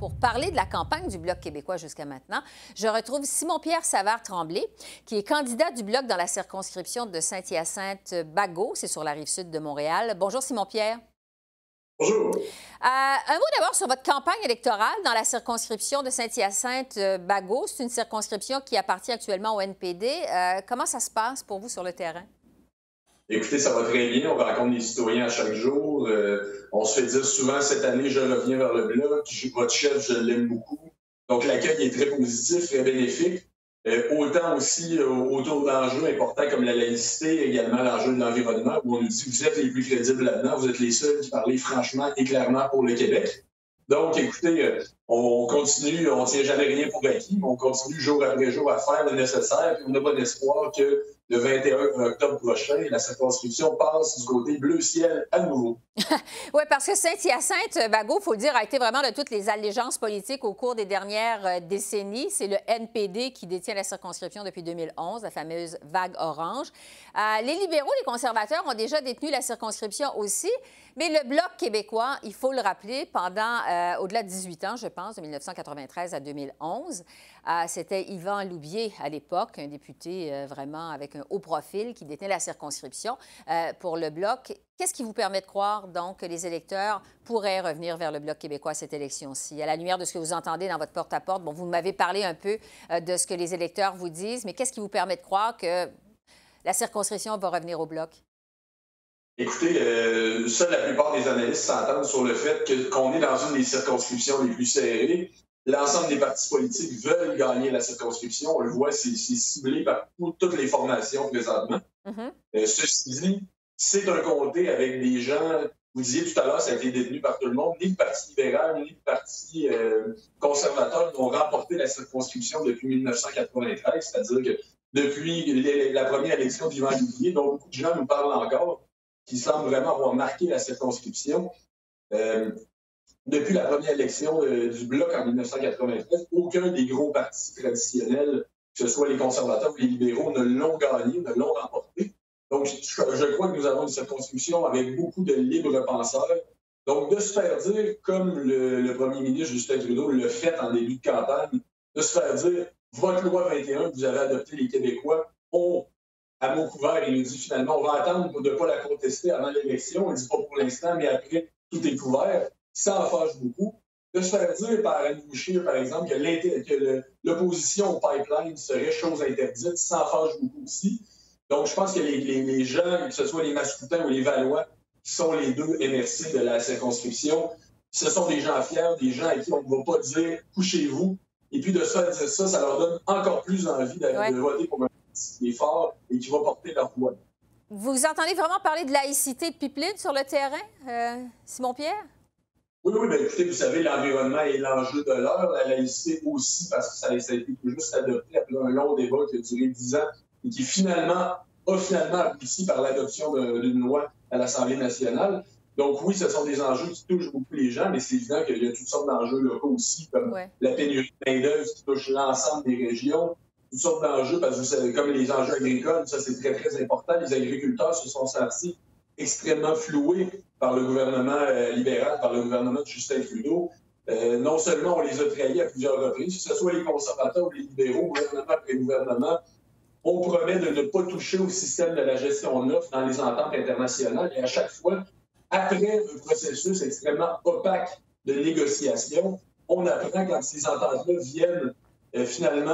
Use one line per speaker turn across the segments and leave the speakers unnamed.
pour parler de la campagne du Bloc québécois jusqu'à maintenant. Je retrouve Simon-Pierre Savard-Tremblay, qui est candidat du Bloc dans la circonscription de Saint-Hyacinthe-Bagot. C'est sur la rive sud de Montréal. Bonjour, Simon-Pierre.
Bonjour.
Un mot d'abord sur votre campagne électorale dans la circonscription de Saint-Hyacinthe-Bagot. C'est une circonscription qui appartient actuellement au NPD. Comment ça se passe pour vous sur le terrain?
Écoutez, ça va très bien. On rencontre des citoyens à chaque jour. On se fait dire souvent, cette année, je reviens vers le Bloc. Votre chef, je l'aime beaucoup. Donc, l'accueil est très positif, très bénéfique. Autant aussi autour d'enjeux importants comme la laïcité, également l'enjeu de l'environnement, où on nous dit que vous êtes les plus crédibles là-dedans, vous êtes les seuls qui parlez franchement et clairement pour le Québec. Donc, écoutez, on continue, on ne tient jamais rien pour acquis, mais on continue jour après jour à faire le nécessaire. On n'a pas d'espoir que le 21 octobre prochain, la circonscription passe du côté bleu ciel à nouveau.
Oui, parce que Saint-Hyacinthe-Bagot, il faut le dire, a été vraiment de toutes les allégeances politiques au cours des dernières décennies. C'est le NPD qui détient la circonscription depuis 2011, la fameuse vague orange. Les libéraux, les conservateurs ont déjà détenu la circonscription aussi, mais le Bloc québécois, il faut le rappeler, pendant au-delà de 18 ans, je pense, de 1993 à 2011, c'était Yvan Loubier à l'époque, un député vraiment avec un haut profil qui détenait la circonscription pour le Bloc. Qu'est-ce qui vous permet de croire, donc, que les électeurs pourraient revenir vers le Bloc québécois à cette élection-ci? À la lumière de ce que vous entendez dans votre porte-à-porte, bon, vous m'avez parlé un peu de ce que les électeurs vous disent, mais qu'est-ce qui vous permet de croire que la circonscription va revenir au Bloc?
Écoutez, ça, la plupart des analystes s'entendent sur le fait qu'on est dans une des circonscriptions les plus serrées. L'ensemble des partis politiques veulent gagner la circonscription. On le voit, c'est ciblé par toutes les formations présentement. Ceci dit, c'est un comté avec des gens, vous disiez tout à l'heure, ça a été détenu par tout le monde, ni le Parti libéral, ni le Parti conservateur n'ont remporté la circonscription depuis 1993, c'est-à-dire que depuis la première élection d'Yvan Loubier, dont beaucoup de gens nous parlent encore, qui semble vraiment avoir marqué la circonscription. Depuis la première élection du Bloc en 1993, aucun des gros partis traditionnels, que ce soit les conservateurs ou les libéraux, ne l'ont gagné, ne l'ont remporté. Donc, je crois que nous avons une circonscription avec beaucoup de libres penseurs. Donc, de se faire dire, comme le premier ministre Justin Trudeau le fait en début de campagne, de se faire dire, votre loi 21 que vous avez adoptée les Québécois, à mot couvert, il nous dit finalement, on va attendre pour ne pas la contester avant l'élection. Il ne dit pas pour l'instant, mais après, tout est couvert. Ça en fâche beaucoup. De se faire dire par Annie Boucher, par exemple, que l'opposition au pipeline serait chose interdite, ça en fâche beaucoup aussi. Donc, je pense que les gens, que ce soit les Mascoutins ou les Valois, qui sont les deux MRC de la circonscription, ce sont des gens fiers, des gens à qui on ne va pas dire « couchez-vous ». Et puis de se faire dire ça, ça leur donne encore plus envie de voter pour un parti qui est fort et qui va porter leur voix.
Vous entendez vraiment parler de laïcité de pipeline sur le terrain, Simon-Pierre?
Oui, bien, écoutez, vous savez, l'environnement est l'enjeu de l'heure, la laïcité aussi, parce que ça a été tout juste adopté après un long débat qui a duré 10 ans et qui a abouti par l'adoption d'une loi à l'Assemblée nationale. Donc oui, ce sont des enjeux qui touchent beaucoup les gens, mais c'est évident qu'il y a toutes sortes d'enjeux locaux aussi, comme la pénurie de main-d'œuvre qui touche l'ensemble des régions, toutes sortes d'enjeux, parce que vous savez, comme les enjeux agricoles, ça c'est très, très important. Les agriculteurs se sont sentis extrêmement floués par le gouvernement libéral, par le gouvernement de Justin Trudeau. Non seulement on les a trahis à plusieurs reprises, que ce soit les conservateurs ou les libéraux, gouvernement après gouvernement, on promet de ne pas toucher au système de la gestion d'offres dans les ententes internationales. Et à chaque fois, après un processus extrêmement opaque de négociation, on apprend quand ces ententes-là viennent finalement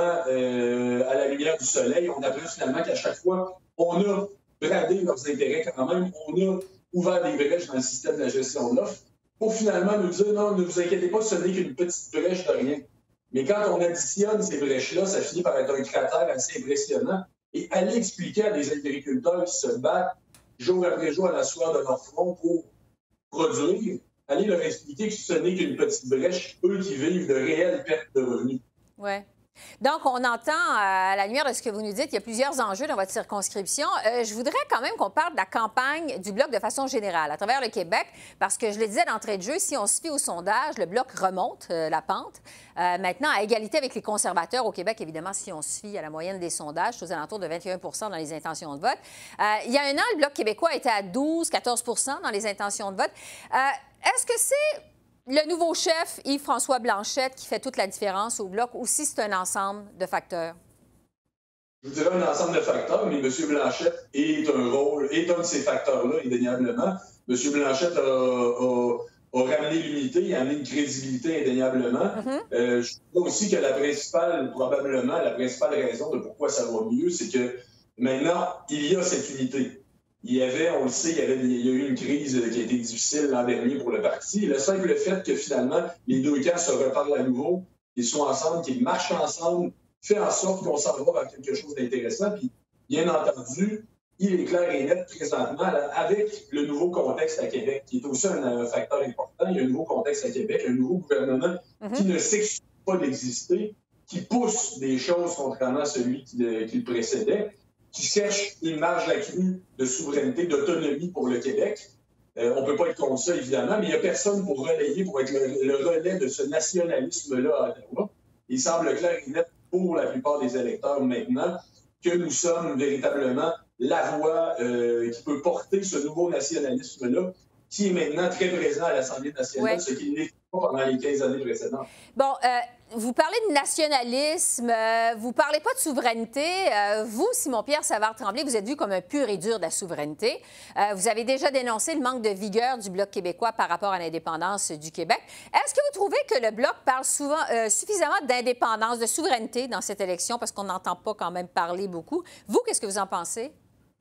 à la lumière du soleil, on apprend finalement qu'à chaque fois, on a bradé leurs intérêts quand même, on a ouvert des brèches dans le système de la gestion d'offres pour finalement nous dire non, ne vous inquiétez pas, ce n'est qu'une petite brèche de rien. Mais quand on additionne ces brèches-là, ça finit par être un cratère assez impressionnant. Et aller expliquer à des agriculteurs qui se battent jour après jour à la sueur de leur front pour produire, aller leur expliquer que ce n'est qu'une petite brèche, eux qui vivent de réelles pertes de revenus.
Oui. Donc, on entend, à la lumière de ce que vous nous dites, il y a plusieurs enjeux dans votre circonscription. Je voudrais quand même qu'on parle de la campagne du Bloc de façon générale, à travers le Québec, parce que je le disais d'entrée de jeu, si on se fie au sondage, le Bloc remonte la pente. Maintenant, à égalité avec les conservateurs au Québec, évidemment, si on se fie à la moyenne des sondages, c'est aux alentours de 21 dans les intentions de vote. Il y a un an, le Bloc québécois était à 12-14 dans les intentions de vote. Est-ce que c'est Le nouveau chef, Yves-François Blanchette, qui fait toute la différence au Bloc, aussi, c'est un ensemble de facteurs.
Je vous dirais un ensemble de facteurs, mais M. Blanchette est un de ces facteurs-là, indéniablement. M. Blanchette a ramené l'unité, a amené une crédibilité indéniablement. Je crois aussi que probablement la principale raison de pourquoi ça va mieux, c'est que maintenant, il y a cette unité. On le sait, il y a eu une crise qui a été difficile l'an dernier pour le parti. Et le simple fait que finalement, les deux camps se reparlent à nouveau, qu'ils soient ensemble, qu'ils marchent ensemble, fait en sorte qu'on s'en va vers quelque chose d'intéressant. Puis, bien entendu, il est clair et net présentement, là, avec le nouveau contexte à Québec, qui est aussi un facteur important. Il y a un nouveau contexte à Québec, un nouveau gouvernement qui ne s'excuse pas d'exister, qui pousse des choses contrairement à celui qui le précédait, qui cherche une marge accrue de souveraineté, d'autonomie pour le Québec. On ne peut pas être contre ça, évidemment, mais il n'y a personne pour relayer, pour être le relais de ce nationalisme-là à Ottawa. Il semble clair et net pour la plupart des électeurs maintenant que nous sommes véritablement la voix qui peut porter ce nouveau nationalisme-là, qui est maintenant très présent à l'Assemblée nationale, ce qui n'était pas pendant les 15 années précédentes.
Bon, vous parlez de nationalisme, vous parlez pas de souveraineté. Vous, Simon-Pierre Savard-Tremblay, vous êtes vu comme un pur et dur de la souveraineté. Vous avez déjà dénoncé le manque de vigueur du Bloc québécois par rapport à l'indépendance du Québec. Est-ce que vous trouvez que le Bloc parle suffisamment d'indépendance, de souveraineté dans cette élection, parce qu'on n'entend pas quand même parler beaucoup? Vous, qu'est-ce que vous en pensez?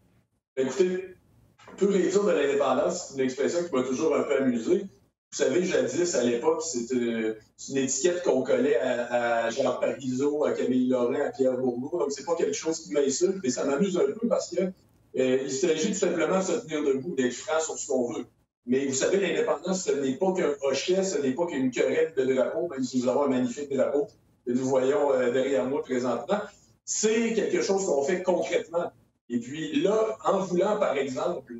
Écoutez, pur et dur de l'indépendance, c'est une expression qui m'a toujours un peu amusé. Vous savez, jadis, à l'époque, c'est une étiquette qu'on collait à Jean Parizeau, à Camille Lorrain, à Pierre Bourgault. Donc, c'est pas quelque chose qui m'insulte, mais ça m'amuse un peu parce que il s'agit tout simplement de se tenir debout, d'être franc sur ce qu'on veut. Mais vous savez, l'indépendance, ce n'est pas qu'un hochet, ce n'est pas qu'une querelle de drapeau, même si nous avons un magnifique drapeau que nous voyons derrière moi présentement. C'est quelque chose qu'on fait concrètement. Et puis là, en voulant, par exemple,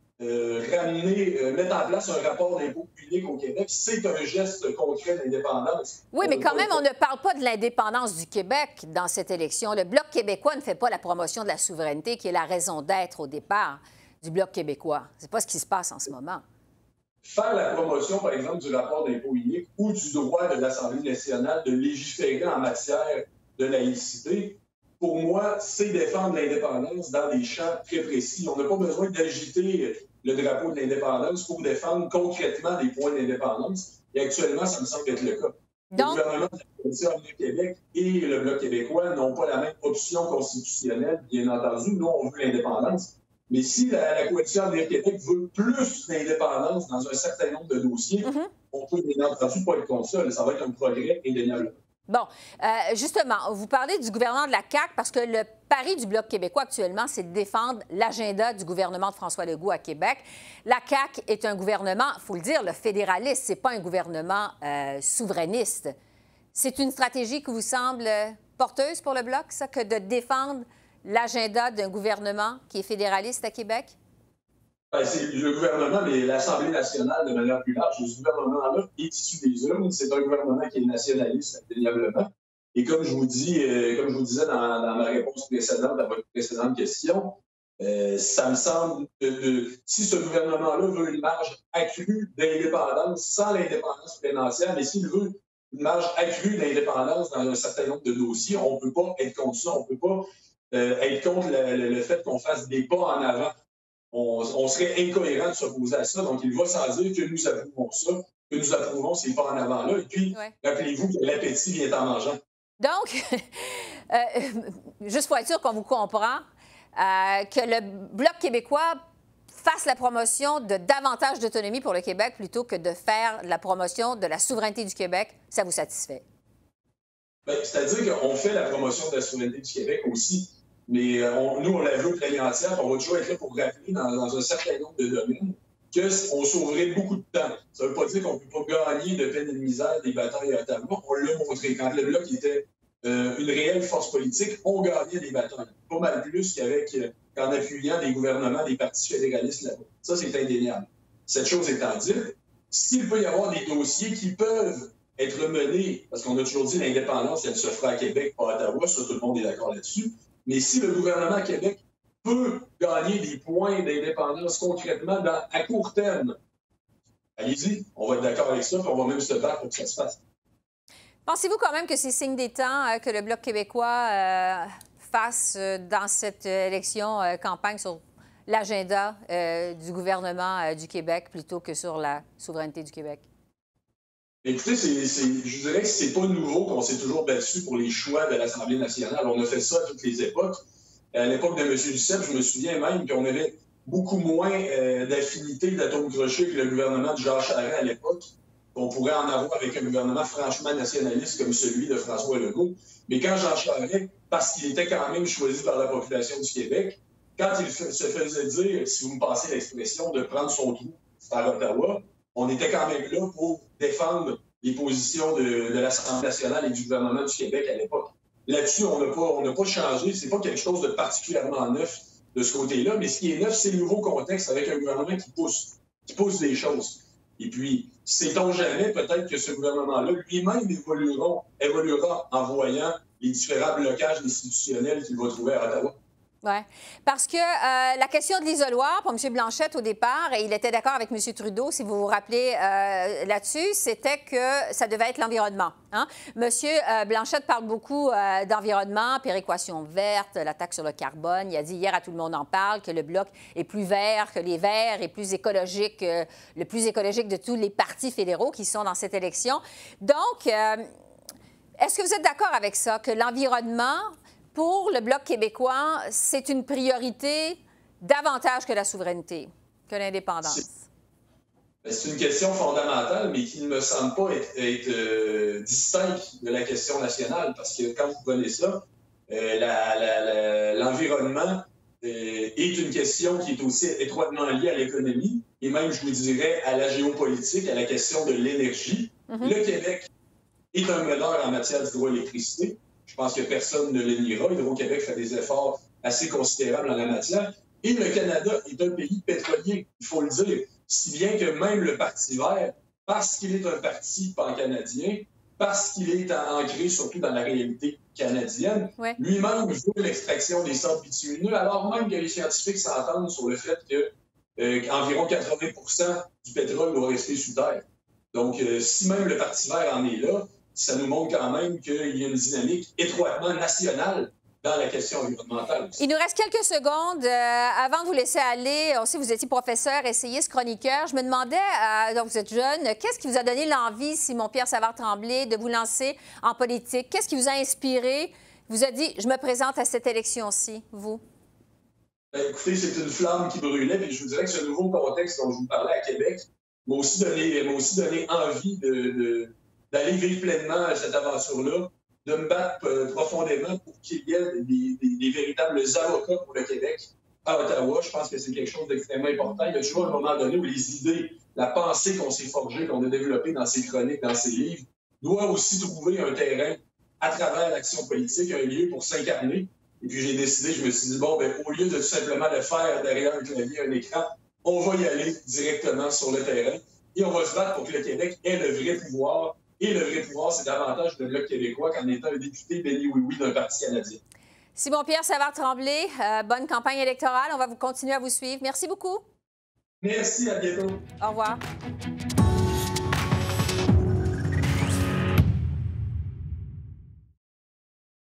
mettre en place un rapport d'impôt unique au Québec, c'est un geste concret d'indépendance.
Oui, mais quand même, on ne parle pas de l'indépendance du Québec dans cette élection. Le Bloc québécois ne fait pas la promotion de la souveraineté, qui est la raison d'être au départ du Bloc québécois. C'est pas ce qui se passe en ce moment.
Faire la promotion, par exemple, du rapport d'impôt unique ou du droit de l'Assemblée nationale de légiférer en matière de laïcité, pour moi, c'est défendre l'indépendance dans des champs très précis. On n'a pas besoin d'agiter le drapeau de l'indépendance pour défendre concrètement des points d'indépendance. Et actuellement, ça me semble être le cas. Le gouvernement de la Coalition Avenir Québec et le Bloc québécois n'ont pas la même option constitutionnelle, bien entendu. Nous, on veut l'indépendance. Mais si la Coalition Avenir Québec veut plus d'indépendance dans un certain nombre de dossiers, on peut bien entendu pas être contre ça. Ça va être un progrès indéniable.
Bon, justement, vous parlez du gouvernement de la CAQ parce que le pari du Bloc québécois actuellement, c'est de défendre l'agenda du gouvernement de François Legault à Québec. La CAQ est un gouvernement, il faut le dire, le fédéraliste, c'est pas un gouvernement souverainiste. C'est une stratégie qui vous semble porteuse pour le Bloc, ça, que de défendre l'agenda d'un gouvernement qui est fédéraliste à Québec?
C'est le gouvernement, mais l'Assemblée nationale, de manière plus large, ce gouvernement-là est issu des urnes. C'est un gouvernement qui est nationaliste, indéniablement. Et comme je vous disais dans ma réponse précédente à votre précédente question, ça me semble que si ce gouvernement-là veut une marge accrue d'indépendance, sans l'indépendance financière, mais s'il veut une marge accrue d'indépendance dans un certain nombre de dossiers, on ne peut pas être contre ça. On ne peut pas être contre le fait qu'on fasse des pas en avant. On serait incohérent de s'opposer à ça. Donc, il va sans dire que nous approuvons ça, que nous approuvons ces pas en avant-là. Et puis, rappelez-vous que l'appétit vient en mangeant.
Donc, juste pour être sûr qu'on vous comprend, que le Bloc québécois fasse la promotion de davantage d'autonomie pour le Québec plutôt que de faire la promotion de la souveraineté du Québec, ça vous satisfait?
Bien, c'est-à-dire qu'on fait la promotion de la souveraineté du Québec aussi. Mais nous, on la veut pleine et entière. On va toujours être là pour rappeler dans un certain nombre de domaines qu'on sauverait beaucoup de temps. Ça ne veut pas dire qu'on ne peut pas gagner de peine et de misère des batailles à Ottawa. On l'a montré. Quand le Bloc était une réelle force politique, on gagnait des batailles. Pas mal plus qu'en appuyant des gouvernements des partis fédéralistes là-bas. Ça, c'est indéniable. Cette chose étant dite, s'il peut y avoir des dossiers qui peuvent être menés, parce qu'on a toujours dit l'indépendance, elle se fera à Québec, pas à Ottawa, ça, tout le monde est d'accord là-dessus. Mais si le gouvernement à Québec peut gagner des points d'indépendance concrètement à court terme, allez-y, on va être d'accord avec ça, puis on va même se battre pour que ça se fasse.
Pensez-vous quand même que c'est signe des temps que le Bloc québécois fasse dans cette élection campagne sur l'agenda du gouvernement du Québec plutôt que sur la souveraineté du Québec?
Écoutez, je dirais que c'est pas nouveau qu'on s'est toujours battu pour les choix de l'Assemblée nationale. On a fait ça à toutes les époques. À l'époque de M. Duceppe, je me souviens même qu'on avait beaucoup moins d'affinités d'atomes crochés que le gouvernement de Jacques Charest à l'époque, qu'on pourrait en avoir avec un gouvernement franchement nationaliste comme celui de François Legault. Mais quand Jacques Charest, parce qu'il était quand même choisi par la population du Québec, quand il se faisait dire, si vous me passez l'expression, de prendre son trou par Ottawa, on était quand même là pour défendre les positions de l'Assemblée nationale et du gouvernement du Québec à l'époque. Là-dessus, on n'a pas changé. C'est pas quelque chose de particulièrement neuf de ce côté-là, mais ce qui est neuf, c'est le nouveau contexte avec un gouvernement qui pousse les choses. Et puis, sait-on jamais, peut-être que ce gouvernement-là lui-même évoluera en voyant les différents blocages institutionnels qu'il va trouver à Ottawa.
Oui, parce que la question de l'isoloir, pour M. Blanchette, au départ, et il était d'accord avec M. Trudeau, si vous vous rappelez là-dessus, c'était que ça devait être l'environnement. Hein? M. Blanchette parle beaucoup d'environnement, péréquation verte, la taxe sur le carbone. Il a dit hier à Tout le monde en parle que le Bloc est plus vert que les Verts et plus écologique, le plus écologique de tous les partis fédéraux qui sont dans cette élection. Donc, est-ce que vous êtes d'accord avec ça, que l'environnement, pour le Bloc québécois, c'est une priorité davantage que la souveraineté, que l'indépendance?
C'est une question fondamentale, mais qui ne me semble pas être distincte de la question nationale, parce que quand vous prenez ça, l'environnement est une question qui est aussi étroitement liée à l'économie, et même, je vous dirais, à la géopolitique, à la question de l'énergie. Le Québec est un meneur en matière d'hydroélectricité. Je pense que personne ne le niera. Hydro-Québec fait des efforts assez considérables en la matière. Et le Canada est un pays pétrolier, il faut le dire. Si bien que même le Parti vert, parce qu'il est un parti pan-canadien, parce qu'il est ancré surtout dans la réalité canadienne, lui-même veut l'extraction des sables bitumineux, alors même que les scientifiques s'entendent sur le fait que environ 80% du pétrole doit rester sous terre. Donc, si même le Parti vert en est là, ça nous montre quand même qu'il y a une dynamique étroitement nationale dans la question environnementale.
Il nous reste quelques secondes. Avant de vous laisser aller, on sait que vous étiez professeur, essayiste, chroniqueur. Je me demandais, donc vous êtes jeune, qu'est-ce qui vous a donné l'envie, Simon-Pierre Savard-Tremblay, de vous lancer en politique? Qu'est-ce qui vous a inspiré? Vous a dit, je me présente à cette élection-ci, vous?
Bien, écoutez, c'est une flamme qui brûlait, puis je vous dirais que ce nouveau contexte dont je vous parlais à Québec m'a aussi donné envie d'aller vivre pleinement cette aventure-là, de me battre profondément pour qu'il y ait des véritables avocats pour le Québec à Ottawa. Je pense que c'est quelque chose d'extrêmement important. Il y a toujours un moment donné où les idées, la pensée qu'on s'est forgée, qu'on a développée dans ses chroniques, dans ses livres, doit aussi trouver un terrain à travers l'action politique, un lieu pour s'incarner. Et puis j'ai décidé, je me suis dit, bon, bien, au lieu de tout simplement le faire derrière un clavier, un écran, on va y aller directement sur le terrain et on va se battre pour que le Québec ait le vrai pouvoir. Et le vrai pouvoir, c'est davantage le Bloc québécois qu'en étant un député béni oui-oui d'un parti canadien.
Simon-Pierre Savard-Tremblay, bonne campagne électorale. On va continuer à vous suivre. Merci beaucoup.
Merci, à bientôt.
Au revoir.